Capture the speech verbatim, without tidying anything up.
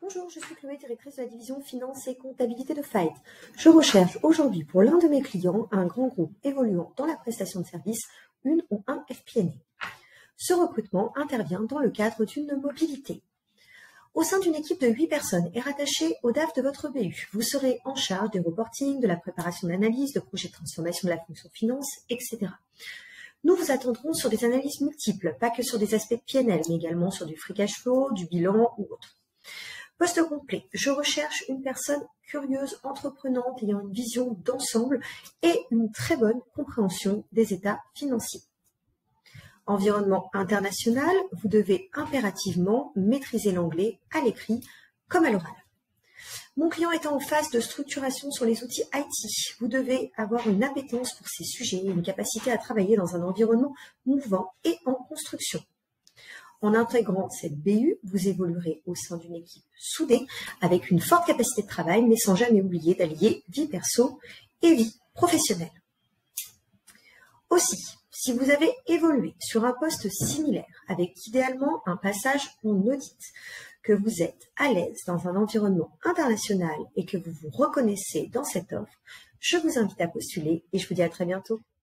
Bonjour, je suis Chloé, directrice de la division Finance et Comptabilité de Fight. Je recherche aujourd'hui pour l'un de mes clients un grand groupe évoluant dans la prestation de services, une ou un F P N A. Ce recrutement intervient dans le cadre d'une mobilité. Au sein d'une équipe de huit personnes et rattaché au D A F de votre B U, vous serez en charge du reporting, de la préparation d'analyse, de projets de transformation de la fonction finance, et cetera. Nous vous attendrons sur des analyses multiples, pas que sur des aspects de P N L, mais également sur du free cash flow, du bilan ou autre. Poste complet, je recherche une personne curieuse, entreprenante, ayant une vision d'ensemble et une très bonne compréhension des états financiers. Environnement international, vous devez impérativement maîtriser l'anglais à l'écrit comme à l'oral. Mon client étant en phase de structuration sur les outils I T, vous devez avoir une appétence pour ces sujets et une capacité à travailler dans un environnement mouvant et en construction. En intégrant cette B U, vous évoluerez au sein d'une équipe soudée avec une forte capacité de travail, mais sans jamais oublier d'allier vie perso et vie professionnelle. Aussi, si vous avez évolué sur un poste similaire avec idéalement un passage en audit, que vous êtes à l'aise dans un environnement international et que vous vous reconnaissez dans cette offre, je vous invite à postuler et je vous dis à très bientôt.